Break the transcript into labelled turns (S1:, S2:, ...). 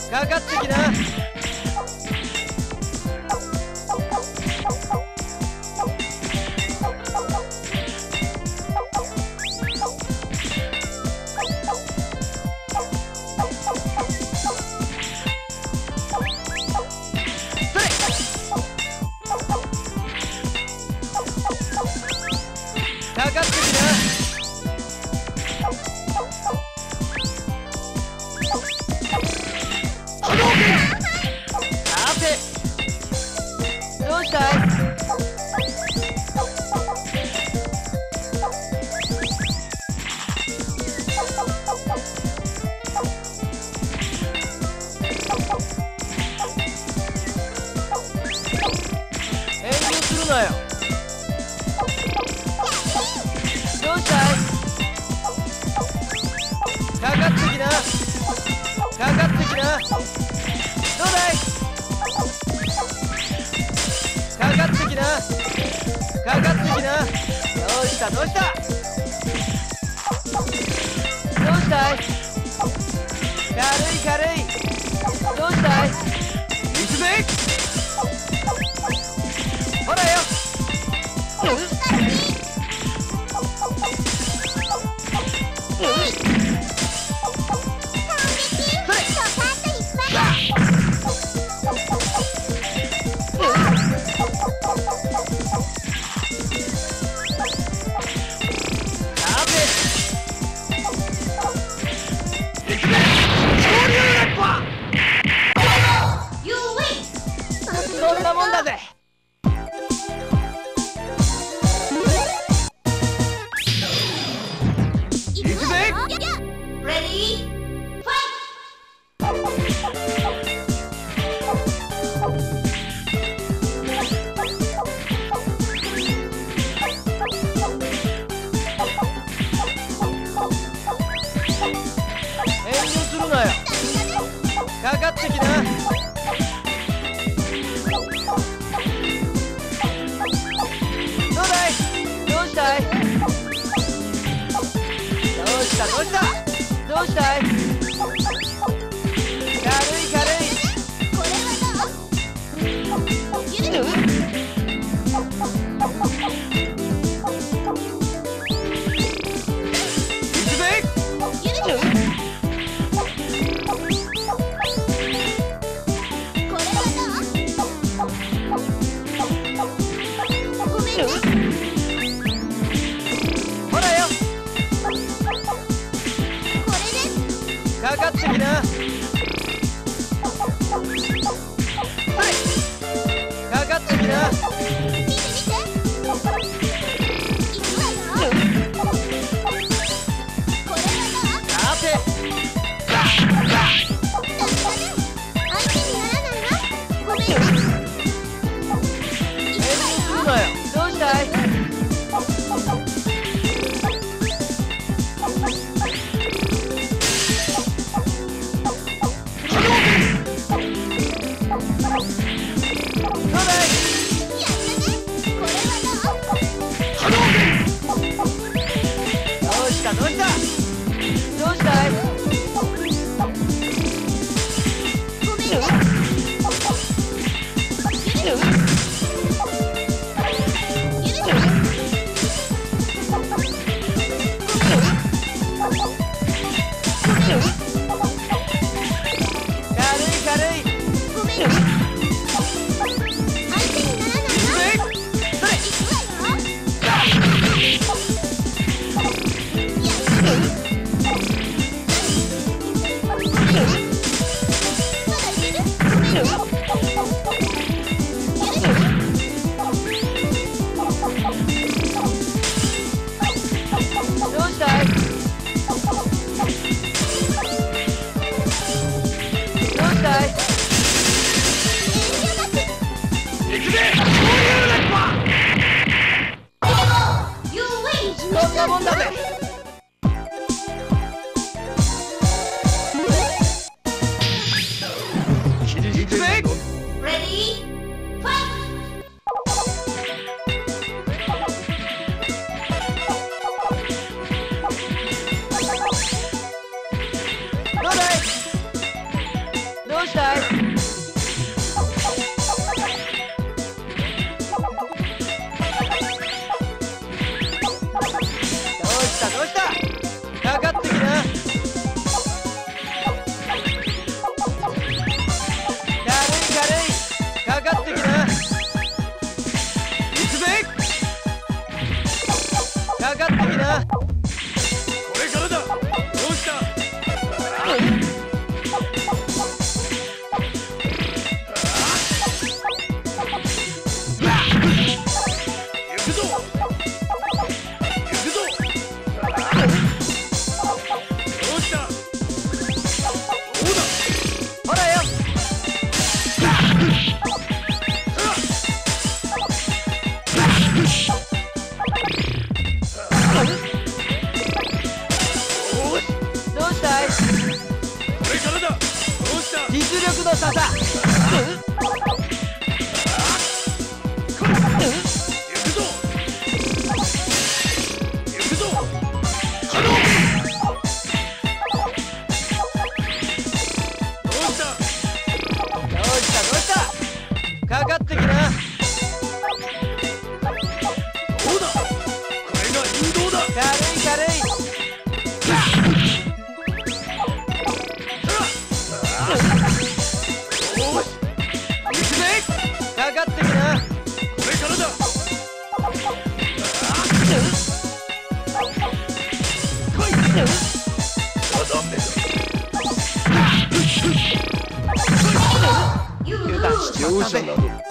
S1: かかってきな。かかってきな。さて、どうしたい？遠慮するなよ。どうしたい？かかってきな。かかってきな。どうだい？かかってきな。かかってきな。どうしたどうした？どうしたい？軽い軽い。どうしたい？行くぜ。ほらよ。そんなもんだぜ。行くぜ。
S2: Ready? Fight!
S1: 遠慮するなよ。かかってきな。どうだい？どうしたい？どうしたどうした？どうしたい？軽い軽い。
S2: これはどう？ゆる
S1: 行くぜ。
S2: ゆるこれはどう？ごめんね。
S1: ほらよ。
S2: これです。
S1: かかってきな。はい。かかってきな。
S2: 見て見て。行くわよ。これはどう？
S1: さて。
S2: ダメダメ。相手にならないわ。ごめんね。行
S1: 遠慮する
S2: くわよ。
S1: なよ。どうしたい？どうだい？
S2: やっ
S1: したい？どうしたかかってきな。軽いかかってきな。行くぜ。かかってきな。
S3: これからだ。どうした？行くぞ。行くぞ。どうした？どうだ。
S1: ほらよ。どうしたい？
S3: これからだ。どうした？
S1: 実力の差さ。
S3: 行くぞ。行くぞ。波動。どうした？
S1: どうしたかかってきな。
S3: どうだ。これが引導だ。
S1: 軽い行くぜ。かかってきな。
S3: これからだ。来い。ダメだ。
S1: 油断しちゃったぜ。